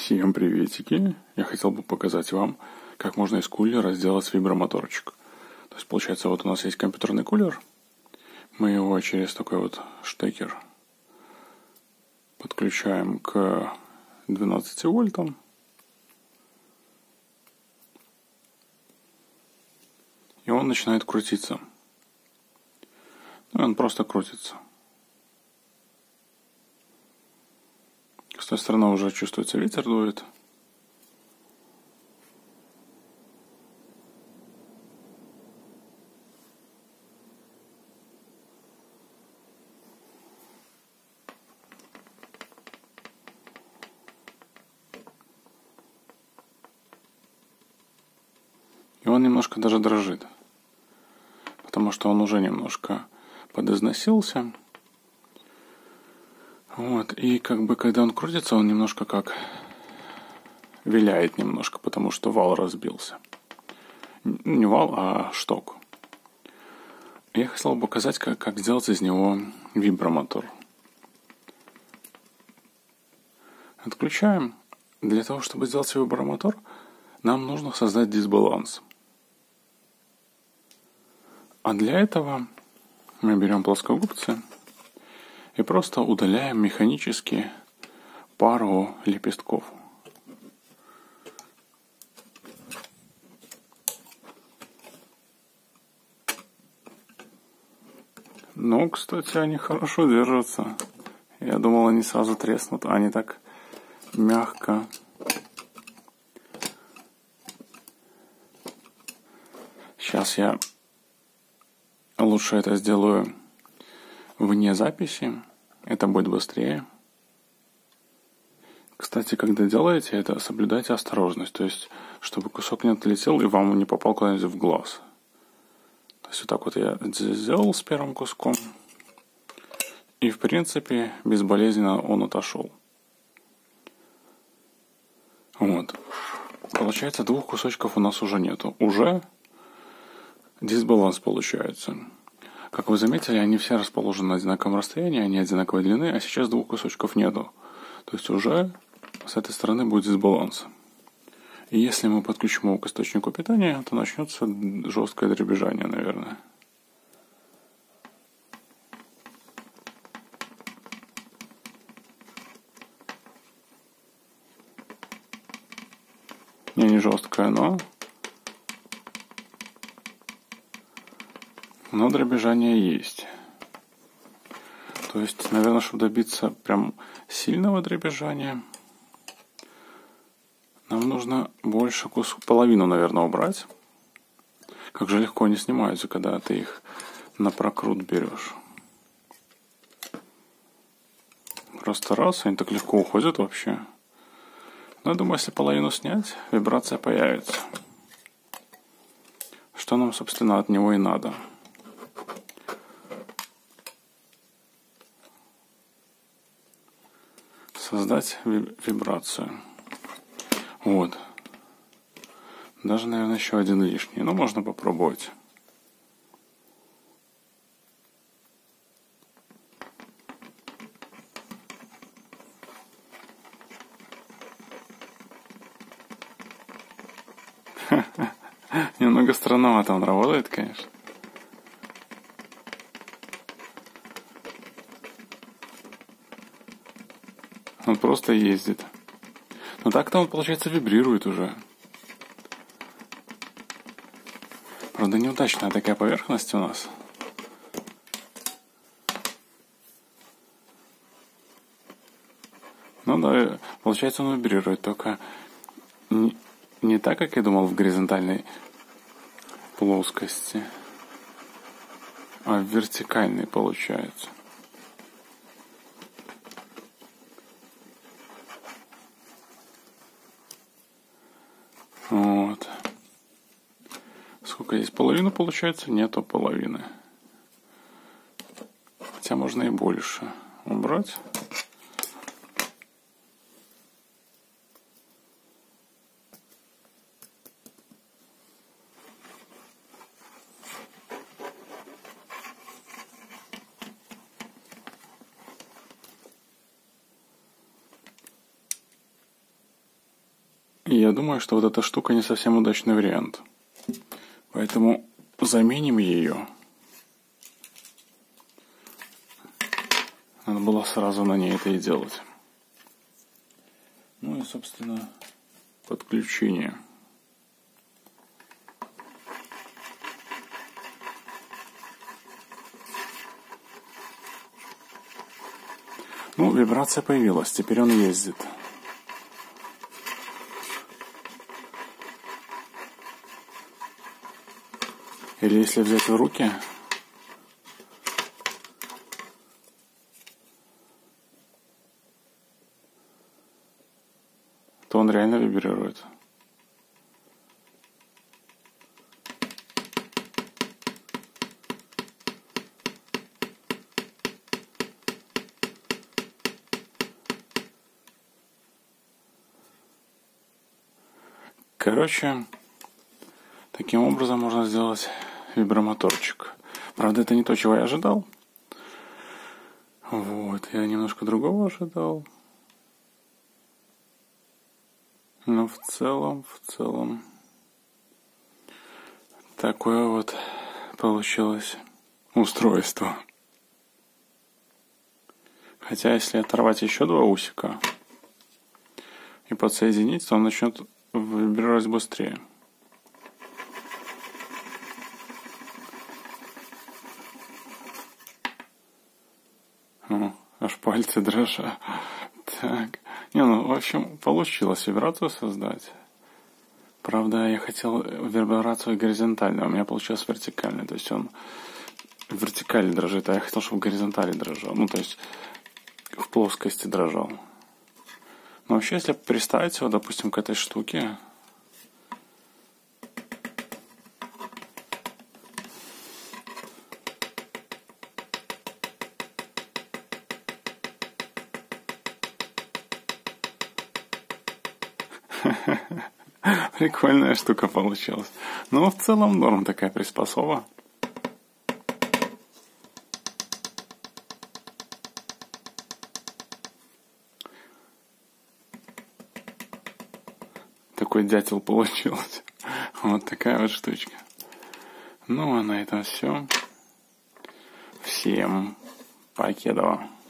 Всем приветики! Я хотел бы показать вам, как можно из кулера сделать вибромоторчик. То есть получается, вот у нас есть компьютерный кулер. Мы его через такой вот штекер подключаем к 12 вольтам. И он начинает крутиться. Ну, он просто крутится. С той стороны уже чувствуется, ветер дует. И он немножко даже дрожит. Потому что он уже немножко подизносился. Вот, и как бы когда он крутится, он немножко как виляет немножко, потому что вал разбился. Не вал, а шток. Я хотел бы показать, как сделать из него вибромотор. Отключаем. Для того, чтобы сделать вибромотор, нам нужно создать дисбаланс. А для этого мы берем плоскогубцы и просто удаляем механически пару лепестков. Ну, кстати, они хорошо держатся. Я думал, они сразу треснут, а они так мягко. Сейчас я лучше это сделаю вне записи. Это будет быстрее. Кстати, когда делаете это, соблюдайте осторожность. То есть, чтобы кусок не отлетел и вам не попал куда-нибудь в глаз. То есть, вот так вот я сделал с первым куском. И, в принципе, безболезненно он отошел. Вот. Получается, двух кусочков у нас уже нету. Уже дисбаланс получается. Как вы заметили, они все расположены на одинаковом расстоянии, они одинаковой длины, а сейчас двух кусочков нету. То есть уже с этой стороны будет дисбаланс. И если мы подключим его к источнику питания, то начнется жесткое дребезжание, наверное. Не жесткое, но дребезжание есть. То есть, наверное, чтобы добиться прям сильного дребезжания, нам нужно больше половину, наверное, убрать. Как же легко они снимаются, когда ты их на прокрут берешь. Просто раз, они так легко уходят вообще. Но я думаю, если половину снять, вибрация появится. Что нам, собственно, от него и надо. Создать вибрацию. Вот. Даже, наверное, еще один лишний. Но можно попробовать. Немного странновато он работает, конечно. Он просто ездит. Но так-то он, получается, вибрирует уже. Правда, неудачная такая поверхность у нас. Ну да, получается, он вибрирует, только не так, как я думал, в горизонтальной плоскости, а в вертикальной получается. Вот. Сколько здесь? Половину получается? Нету половины. Хотя можно и больше убрать. И я думаю, что вот эта штука не совсем удачный вариант. Поэтому заменим ее. Надо было сразу на ней это и делать. Ну и, собственно, подключение. Ну, вибрация появилась, теперь он ездит. Или если взять в руки, то он реально вибрирует. Короче, таким образом можно сделать вибромоторчик. Правда, это не то, чего я ожидал. Вот, я немножко другого ожидал. Но в целом, такое вот получилось устройство. Хотя, если оторвать еще два усика и подсоединить, то он начнет вибрировать быстрее. О, аж пальцы дрожат. Так. Не, ну, в общем, получилось вибрацию создать. Правда, я хотел вибрацию горизонтальную, а у меня получилось вертикальная. То есть он в вертикали дрожит, а я хотел, чтобы в горизонтали дрожал. Ну, то есть в плоскости дрожал. Но вообще, если представить его, допустим, к этой штуке, прикольная штука получилась. Но в целом норм такая приспособа. Такой дятел получился. Вот такая вот штучка. Ну, а на этом все. Всем покедова.